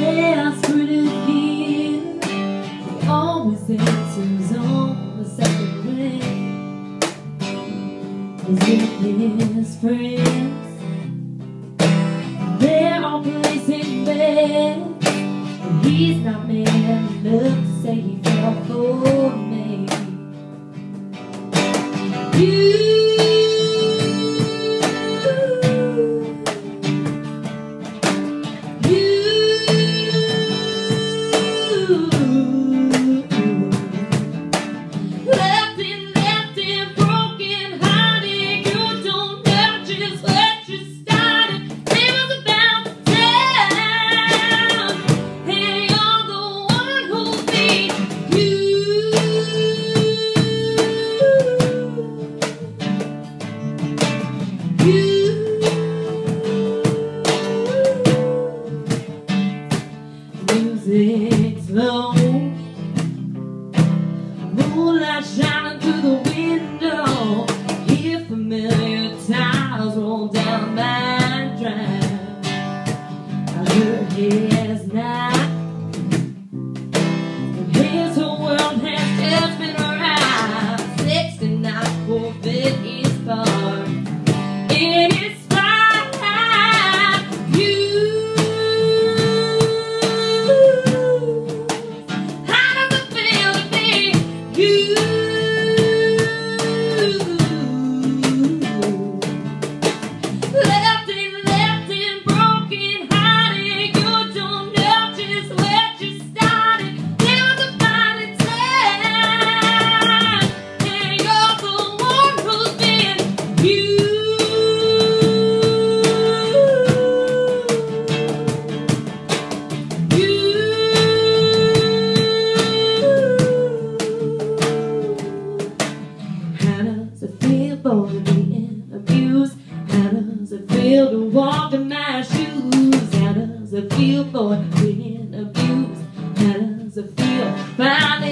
ask for it again. He always answers on the second ring. He's with his friends, they're all placing bets, and he's not man enough to say he fell for me. Music's low, moonlight shining through the window. Hear familiar tires roll down my drive. I heard his night, and his whole world has just been arrived. 69 Corvette is parked in its being abused. How does it feel to walk in my shoes? How does it feel for being abused? How does it feel?